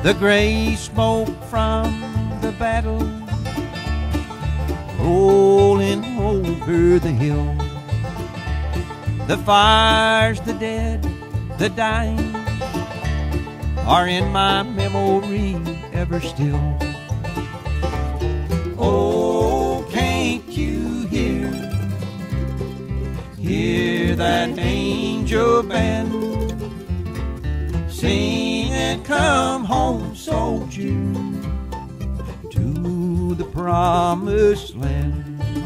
the gray smoke from the battle rolling over the hill. The fires, the dead, the dying are in my memory ever still. Oh, can't you hear that angel band singing, come home, soldier, to the promised land.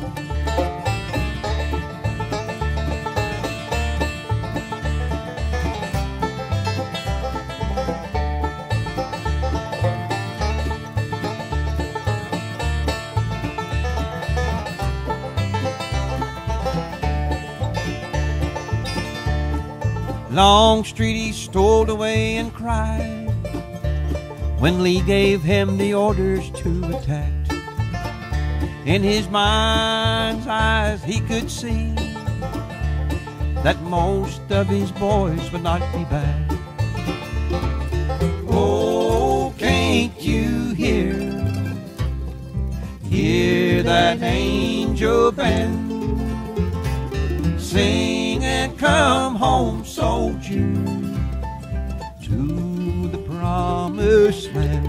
Longstreet he stole away and cried when Lee gave him the orders to attack. In his mind's eyes he could see that most of his boys would not be back. Oh, can't you hear that angel band sing and come home, soldier, to the promised land.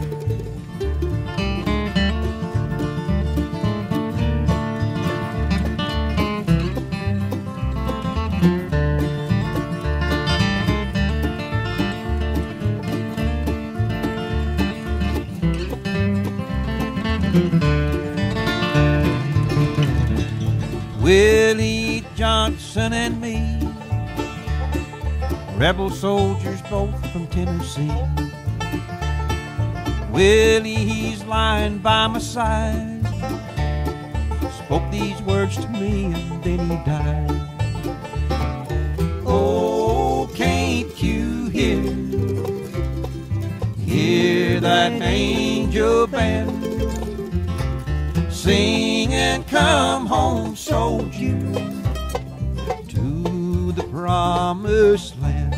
Willie Johnson and me, rebel soldiers both from Tennessee. Willie, he's lying by my side, spoke these words to me and then he died. Oh, can't you hear that angel band sing and come home, soldier, to the promised land.